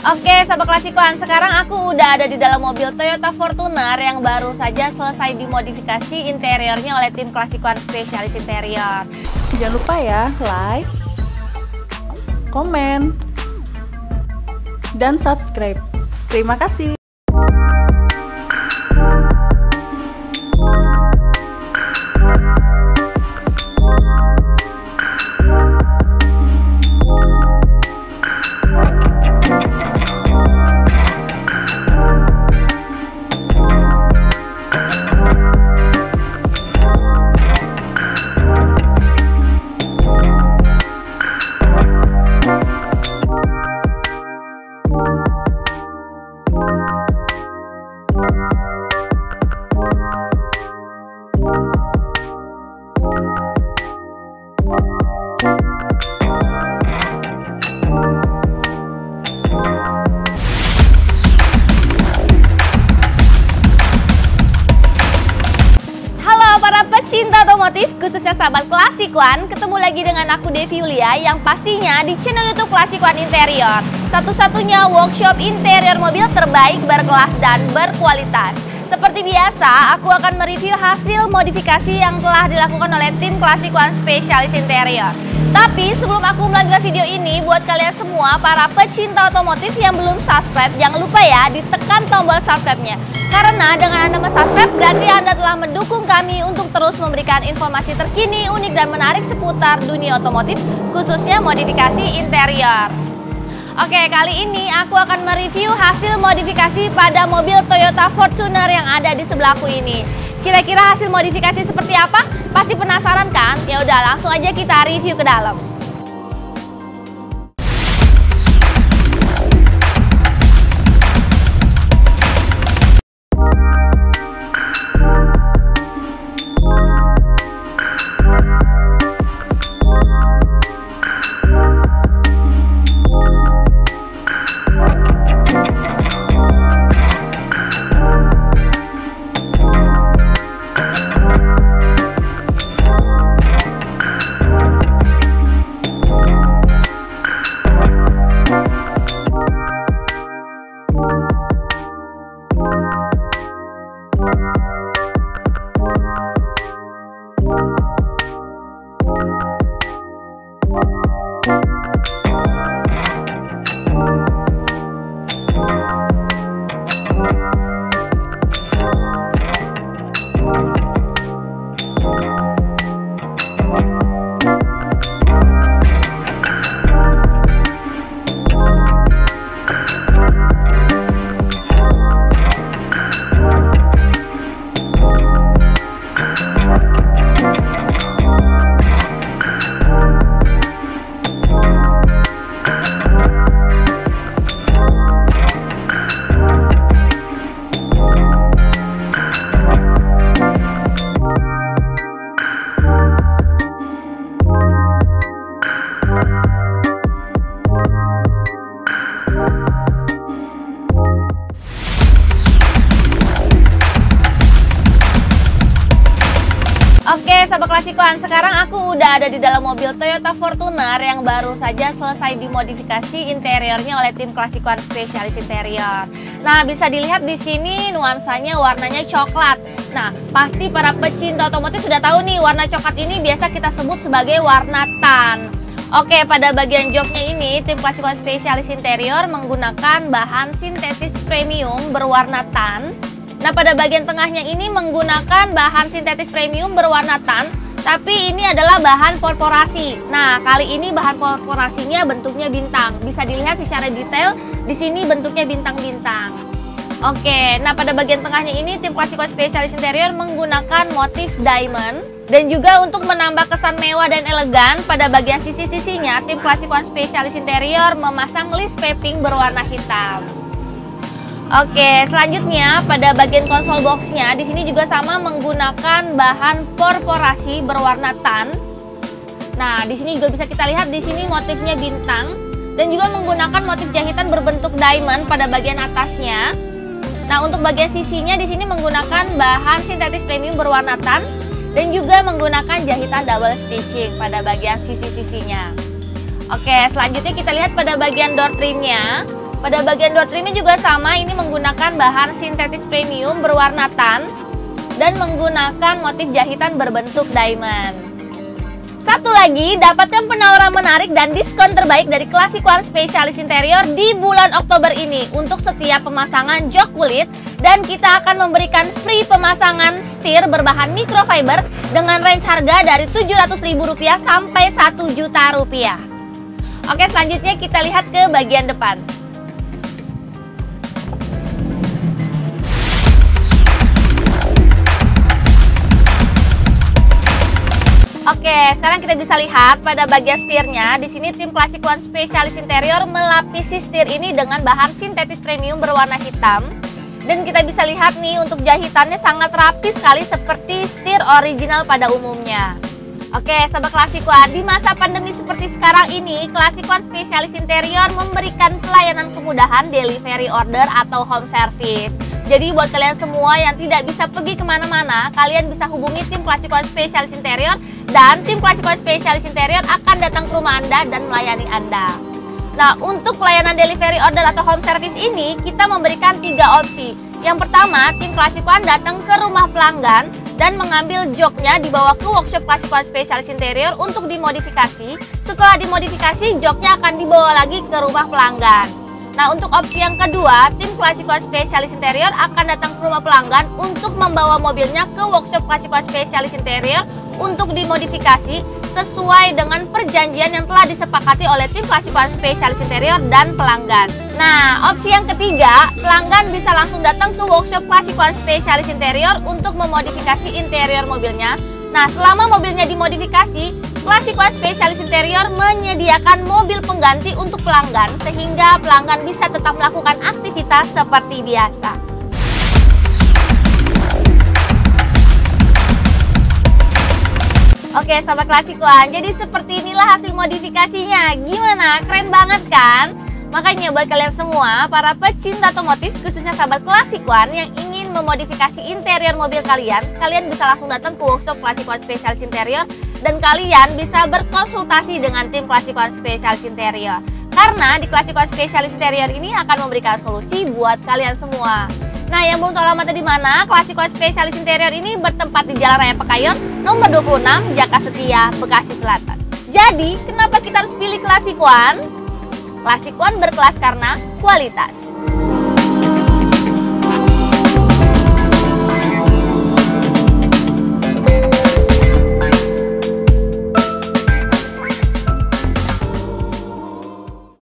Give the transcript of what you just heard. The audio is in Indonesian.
Oke, sahabat Klasikoan, sekarang aku udah ada di dalam mobil Toyota Fortuner yang baru saja selesai dimodifikasi interiornya oleh tim Klasikoan spesialis interior. Jangan lupa ya, like, komen, dan subscribe. Terima kasih. Pecinta otomotif, khususnya sahabat Klasikoan, ketemu lagi dengan aku Devi Yulia yang pastinya di channel YouTube Klasikoan Interior. Satu-satunya workshop interior mobil terbaik, berkelas dan berkualitas. Seperti biasa, aku akan mereview hasil modifikasi yang telah dilakukan oleh tim Klasikoan spesialis interior. Tapi sebelum aku melanjutkan video ini, buat kalian semua para pecinta otomotif yang belum subscribe, jangan lupa ya ditekan tombol subscribe-nya. Karena dengan Anda subscribe, berarti Anda telah mendukung kami untuk terus memberikan informasi terkini, unik dan menarik seputar dunia otomotif, khususnya modifikasi interior. Oke, kali ini aku akan mereview hasil modifikasi pada mobil Toyota Fortuner yang ada di sebelahku ini. Kira-kira hasil modifikasi seperti apa? Pasti penasaran kan? Ya udah, langsung aja kita review ke dalam. Oke, sahabat Klasikoan, sekarang aku udah ada di dalam mobil Toyota Fortuner yang baru saja selesai dimodifikasi interiornya oleh tim Klasikoan spesialis interior. Nah, bisa dilihat di sini nuansanya warnanya coklat. Nah, pasti para pecinta otomotif sudah tahu nih, warna coklat ini biasa kita sebut sebagai warna tan. Oke, pada bagian joknya ini tim Klasikoan spesialis interior menggunakan bahan sintetis premium berwarna tan. Nah, pada bagian tengahnya ini menggunakan bahan sintetis premium berwarna tan, tapi ini adalah bahan korporasi. Nah, kali ini bahan korporasinya bentuknya bintang. Bisa dilihat secara detail di sini bentuknya bintang-bintang. Oke, nah pada bagian tengahnya ini tim Klasikoan spesialis interior menggunakan motif diamond. Dan juga untuk menambah kesan mewah dan elegan, pada bagian sisi-sisinya tim Klasikoan spesialis interior memasang list piping berwarna hitam. Oke, selanjutnya pada bagian konsol boxnya di sini juga sama menggunakan bahan korporasi berwarna tan. Nah, di sini juga bisa kita lihat di sini motifnya bintang dan juga menggunakan motif jahitan berbentuk diamond pada bagian atasnya. Nah, untuk bagian sisinya di sini menggunakan bahan sintetis premium berwarna tan dan juga menggunakan jahitan double stitching pada bagian sisi-sisinya. Oke, selanjutnya kita lihat pada bagian door trimnya. Pada bagian door trimnya juga sama, ini menggunakan bahan sintetis premium berwarna tan dan menggunakan motif jahitan berbentuk diamond. Satu lagi, dapatkan penawaran menarik dan diskon terbaik dari Classic One Specialist Interior di bulan Oktober ini untuk setiap pemasangan jok kulit, dan kita akan memberikan free pemasangan setir berbahan microfiber dengan range harga dari Rp700.000 sampai Rp1.000.000. Oke, selanjutnya kita lihat ke bagian depan. Oke, sekarang kita bisa lihat pada bagian setirnya. Di sini tim Classic One Specialist Interior melapisi setir ini dengan bahan sintetis premium berwarna hitam. Dan kita bisa lihat nih, untuk jahitannya sangat rapi sekali seperti setir original pada umumnya. Oke, sahabat Classic One, di masa pandemi seperti sekarang ini, Classic One Specialist Interior memberikan pelayanan kemudahan delivery order atau home service. Jadi buat kalian semua yang tidak bisa pergi kemana-mana, kalian bisa hubungi tim Classic One Specialist Interior, dan tim Classic One Specialist Interior akan datang ke rumah Anda dan melayani Anda. Nah, untuk pelayanan delivery order atau home service ini, kita memberikan 3 opsi. Yang pertama, tim Classic One datang ke rumah pelanggan dan mengambil joknya dibawa ke workshop Classic One Specialist Interior untuk dimodifikasi. Setelah dimodifikasi, joknya akan dibawa lagi ke rumah pelanggan. Nah, untuk opsi yang kedua, tim Classic One Specialist Interior akan datang ke rumah pelanggan untuk membawa mobilnya ke workshop Classic One Specialist Interior untuk dimodifikasi sesuai dengan perjanjian yang telah disepakati oleh tim Classic One Specialist Interior dan pelanggan. Nah, opsi yang ketiga, pelanggan bisa langsung datang ke workshop Classic One Specialist Interior untuk memodifikasi interior mobilnya. Nah, selama mobilnya dimodifikasi, Classic One Specialist Interior menyediakan mobil pengganti untuk pelanggan sehingga pelanggan bisa tetap melakukan aktivitas seperti biasa. Oke, sahabat Classic One, jadi seperti inilah hasil modifikasinya. Gimana? Keren banget kan? Makanya buat kalian semua, para pecinta otomotif, khususnya sahabat Classic One yang ingin memodifikasi interior mobil kalian bisa langsung datang ke workshop Classic One Specialist Interior, dan kalian bisa berkonsultasi dengan tim Classic One Specialist Interior. Karena di Classic One Specialist Interior ini akan memberikan solusi buat kalian semua. Nah, yang belum tahu alamatnya di mana, Classic One Specialist Interior ini bertempat di Jalan Raya Pekayon, nomor 26, Jaka Setia, Bekasi Selatan. Jadi, kenapa kita harus pilih Classic One? Classic One berkelas karena kualitas.